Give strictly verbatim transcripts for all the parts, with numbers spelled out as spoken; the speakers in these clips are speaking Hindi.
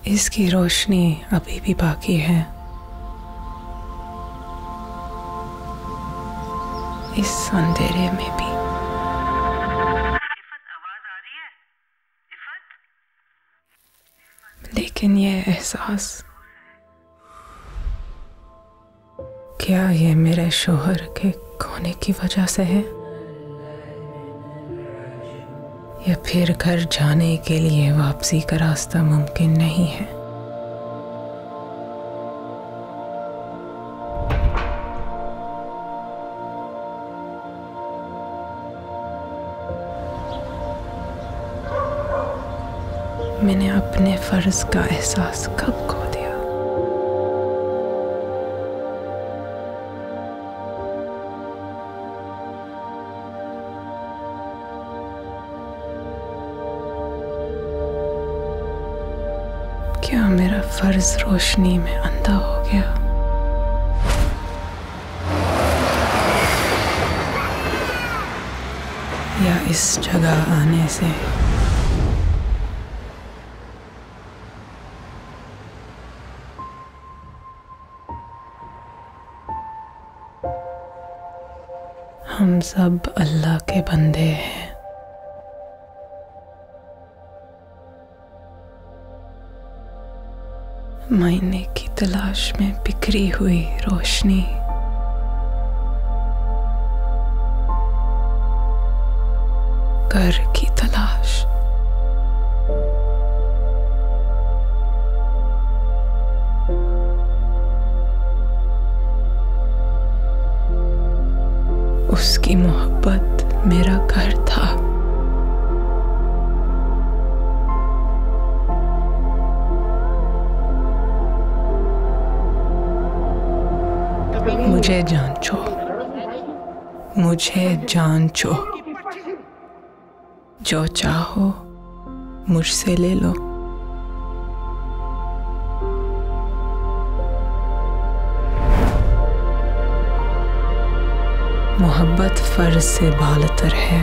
इसकी रोशनी अभी भी बाकी है। इस अंधेरे में भी। आवाज आ रही है? इफ़त? लेकिन ये एहसास, क्या ये मेरे शोहर के खोने की वजह से है, या फिर घर जाने के लिए वापसी का रास्ता मुमकिन नहीं है? मैंने अपने फर्ज का एहसास कब खो दिया? क्या मेरा फर्ज रोशनी में अंधा हो गया? या इस जगह आने से हम सब अल्लाह के बंदे हैं। मायने की तलाश में बिखरी हुई रोशनी, घर की तलाश, उसकी मोहब्बत मेरा घर था। मुझे जांचो, मुझे जांचो, जो चाहो मुझसे ले लो। मोहब्बत फर्ज से बालतर है।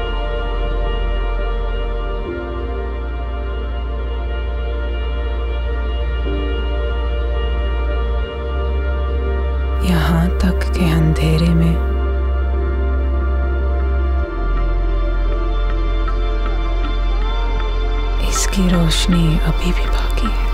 यहाँ तक के अंधेरे में इसकी रोशनी अभी भी बाकी है।